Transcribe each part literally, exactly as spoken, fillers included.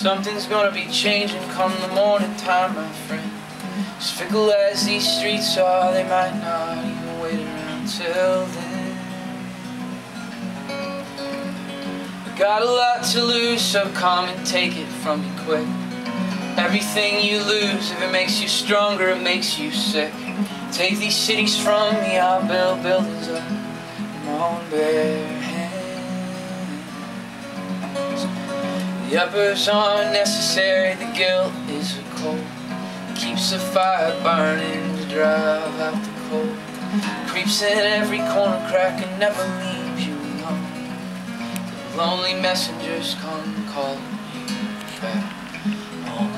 Something's gonna be changing come the morning time, my friend. As fickle as these streets are, they might not even wait around till then. We got a lot to lose, so come and take it from me quick. Everything you lose, if it makes you stronger, it makes you sick. Take these cities from me, I'll build buildings up in my own bare hands. The uppers aren't necessary, the guilt is a cold. Keeps the fire burning to drive out the cold. Creeps in every corner crack and never leaves you alone. The lonely messengers come calling you back home.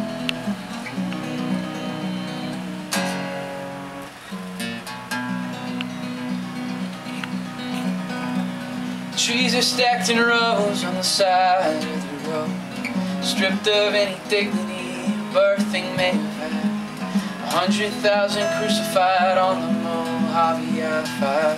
Trees are stacked in rows on the side of the road, stripped of any dignity a birthing may have had. A hundred thousand crucified on the Mojave Five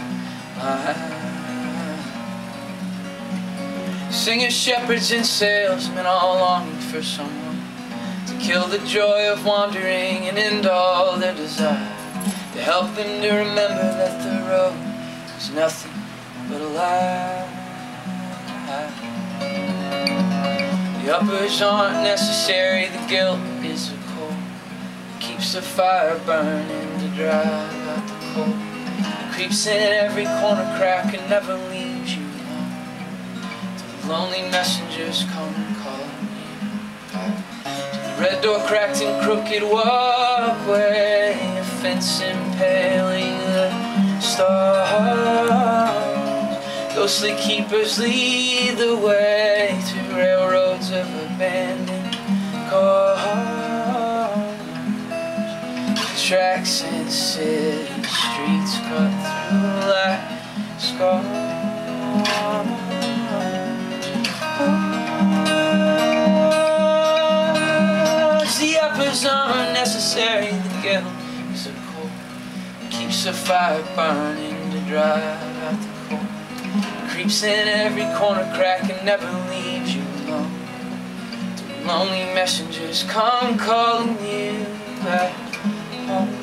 line. Singers, shepherds, and salesmen all longing for someone to kill the joy of wandering and end all their desire, to help them to remember that the road is nothing but a lie. The uppers aren't necessary, the guilt is a cold. Keeps the fire burning to drive out the cold. Creeps in every corner crack and never leaves you alone. Till the lonely messengers come calling you back. To the red door cracked and crooked walkway, a fence impaling the stars. Ghostly keepers lead the way to railroads of abandoned cars. Tracks and city streets cut through like scars. The uppers aren't necessary, the guilt is a cold. Keeps the fire burning to drive out the cold. Creeps in every corner crack and never leaves you alone. The lonely messengers come calling you back home.